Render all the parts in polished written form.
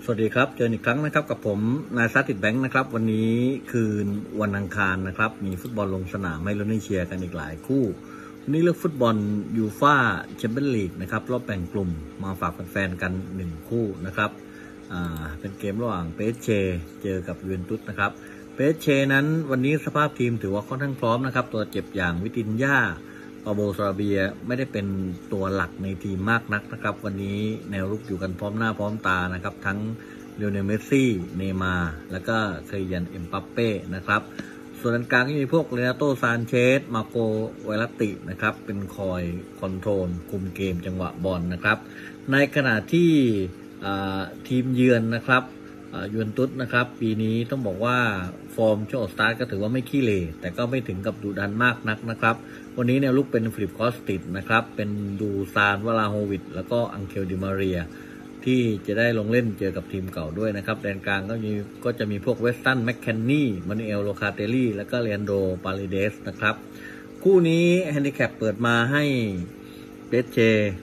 สวัสดีครับเจออีกครั้งนะครับกับผมนายซัติดแบงค์นะครับวันนี้คืนวันอังคารนะครับมีฟุตบอลลงสนามให้ลุ้นให้เชียร์กันอีกหลายคู่วันนี้เลือกฟุตบอลยูฟ่าแชมเปี้ยนลีกนะครับรอบแบ่งกลุ่มมาฝากแฟนๆกัน1คู่นะครับเป็นเกมระหว่างเปเชเจอกับยูเวนตุสนะครับเปเชนั้นวันนี้สภาพทีมถือว่าค่อนข้างพร้อมนะครับตัวเจ็บอย่างวิตินญ่าปาโบซาราเบียไม่ได้เป็นตัวหลักในทีมมากนักนะครับวันนี้แนวรุกอยู่กันพร้อมหน้าพร้อมตานะครับทั้งเลโอเนลเมสซี่เนย์มาร์แล้วก็เคยยันเอ็มบัปเป้นะครับส่วนกลางก็มีพวกเรนาโตซานเชสมาโกไวรัตตินะครับเป็นคอยคอนโทรลคุมเกมจังหวะบอลนะครับในขณะที่ทีมเยือนนะครับยูเวนตุสนะครับปีนี้ต้องบอกว่าฟอร์มช่วงสตาร์ทก็ถือว่าไม่ขี้เหร่แต่ก็ไม่ถึงกับดุดันมากนักนะครับวันนี้แนวลุกเป็นฟิลิปคอสติดนะครับเป็นดูซานวลาโฮวิชแล้วก็อังเคลดิมาเรียที่จะได้ลงเล่นเจอกับทีมเก่าด้วยนะครับแดนกลางก็จะมีพวกเวสตันแมคเคนนี่มานูเอลโลคาเตลลี่แล้วก็เลอันโดปาลิเดสนะครับคู่นี้แฮนดิแคปเปิดมาให้เปเช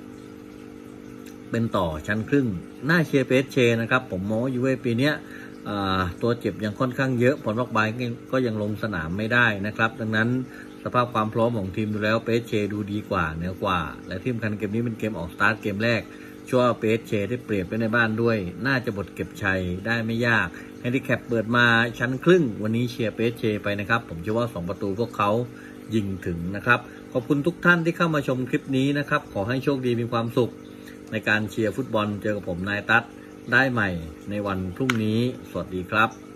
เป็นต่อชั้นครึ่งหน้าเชียร์เปเชนะครับผมมองว่ายูเว่ปีนี้ตัวเจ็บยังค่อนข้างเยอะผลล็อกบายก็ยังลงสนามไม่ได้นะครับดังนั้นสภาพความพร้อมของทีมดูแล้วเปเชดูดีกว่าเหนือกว่าและที่สำคัญเกมนี้เป็นเกมออกสตาร์ทเกมแรกชัวร์เปเชได้เปรียบไปในบ้านด้วยน่าจะบทเก็บชัยได้ไม่ยากแฮนดิแคปเปิดมาชั้นครึ่งวันนี้เชียร์เปเชไปนะครับผมเชื่อว่า2ประตูพวกเขายิงถึงนะครับขอบคุณทุกท่านที่เข้ามาชมคลิปนี้นะครับขอให้โชคดีมีความสุขในการเชียร์ฟุตบอลเจอกับผมนายตั๊ดได้ใหม่ในวันพรุ่งนี้สวัสดีครับ